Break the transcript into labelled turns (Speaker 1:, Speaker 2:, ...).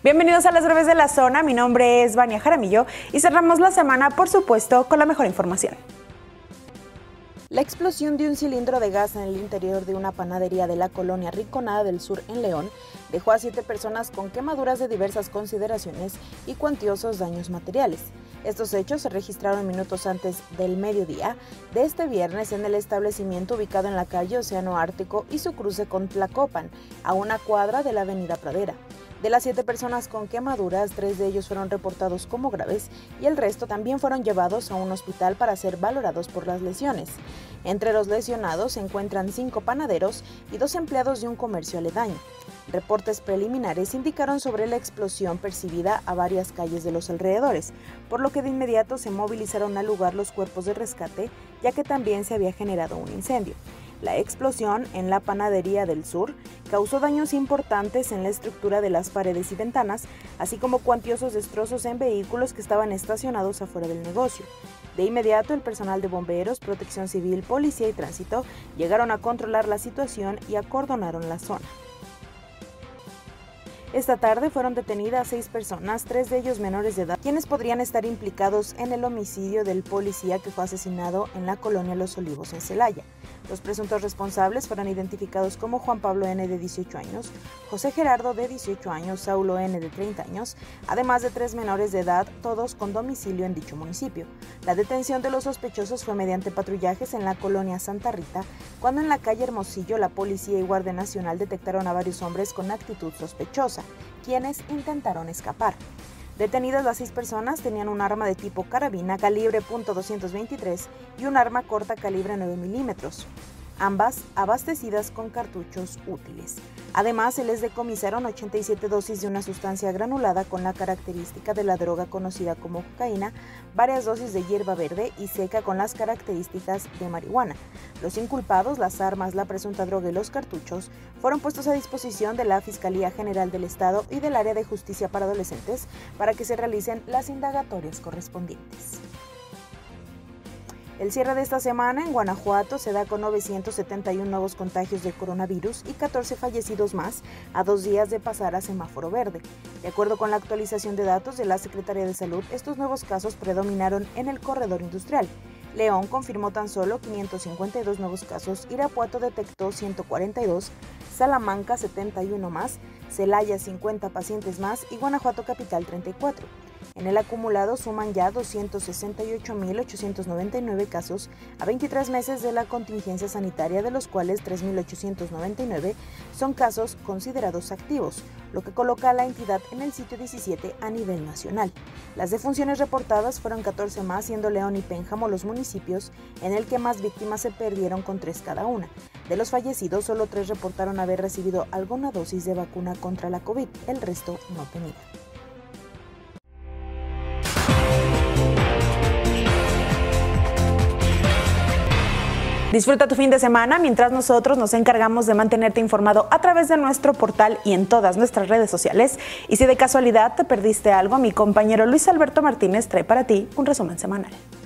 Speaker 1: Bienvenidos a las breves de la zona, mi nombre es Vania Jaramillo y cerramos la semana, por supuesto, con la mejor información. La explosión de un cilindro de gas en el interior de una panadería de la colonia Rinconada del Sur en León dejó a 7 personas con quemaduras de diversas consideraciones y cuantiosos daños materiales. Estos hechos se registraron minutos antes del mediodía de este viernes en el establecimiento ubicado en la calle Océano Ártico y su cruce con Tlacopan, a una cuadra de la avenida Pradera. De las 7 personas con quemaduras, 3 de ellos fueron reportados como graves y el resto también fueron llevados a un hospital para ser valorados por las lesiones. Entre los lesionados se encuentran 5 panaderos y 2 empleados de un comercio aledaño. Reportes preliminares indicaron sobre la explosión percibida a varias calles de los alrededores, por lo que de inmediato se movilizaron al lugar los cuerpos de rescate, ya que también se había generado un incendio. La explosión en la panadería del Sur causó daños importantes en la estructura de las paredes y ventanas, así como cuantiosos destrozos en vehículos que estaban estacionados afuera del negocio. De inmediato, el personal de bomberos, protección civil, policía y tránsito llegaron a controlar la situación y acordonaron la zona. Esta tarde fueron detenidas 6 personas, 3 de ellos menores de edad, quienes podrían estar implicados en el homicidio del policía que fue asesinado en la colonia Los Olivos en Celaya. Los presuntos responsables fueron identificados como Juan Pablo N. de 18 años, José Gerardo de 18 años, Saulo N. de 30 años, además de 3 menores de edad, todos con domicilio en dicho municipio. La detención de los sospechosos fue mediante patrullajes en la colonia Santa Rita, cuando en la calle Hermosillo la policía y Guardia Nacional detectaron a varios hombres con actitud sospechosa, quienes intentaron escapar. Detenidas las 6 personas tenían un arma de tipo carabina calibre .223 y un arma corta calibre 9 milímetros, ambas abastecidas con cartuchos útiles. Además, se les decomisaron 87 dosis de una sustancia granulada con la característica de la droga conocida como cocaína, varias dosis de hierba verde y seca con las características de marihuana. Los inculpados, las armas, la presunta droga y los cartuchos fueron puestos a disposición de la Fiscalía General del Estado y del Área de Justicia para Adolescentes para que se realicen las indagatorias correspondientes. El cierre de esta semana en Guanajuato se da con 971 nuevos contagios de coronavirus y 14 fallecidos más a 2 días de pasar a semáforo verde. De acuerdo con la actualización de datos de la Secretaría de Salud, estos nuevos casos predominaron en el corredor industrial. León confirmó tan solo 552 nuevos casos, Irapuato detectó 142, Salamanca 71 más, Celaya 50 pacientes más y Guanajuato Capital 34. En el acumulado suman ya 268.899 casos a 23 meses de la contingencia sanitaria, de los cuales 3.899 son casos considerados activos, lo que coloca a la entidad en el sitio 17 a nivel nacional. Las defunciones reportadas fueron 14 más, siendo León y Pénjamo los municipios en el que más víctimas se perdieron, con 3 cada una. De los fallecidos, solo 3 reportaron haber recibido alguna dosis de vacuna contra la COVID, el resto no tenía. Disfruta tu fin de semana mientras nosotros nos encargamos de mantenerte informado a través de nuestro portal y en todas nuestras redes sociales. Y si de casualidad te perdiste algo, mi compañero Luis Alberto Martínez trae para ti un resumen semanal.